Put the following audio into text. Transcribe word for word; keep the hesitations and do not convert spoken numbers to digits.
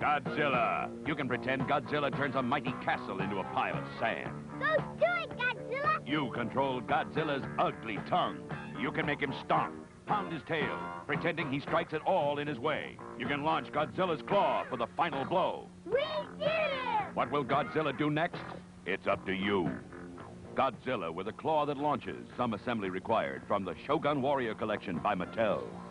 Godzilla. You can pretend Godzilla turns a mighty castle into a pile of sand. Go do it, Godzilla! You control Godzilla's ugly tongue. You can make him stomp, pound his tail, pretending he strikes it all in his way. You can launch Godzilla's claw for the final blow. We did it! What will Godzilla do next? It's up to you. Godzilla with a claw that launches, some assembly required, from the Shogun Warrior Collection by Mattel.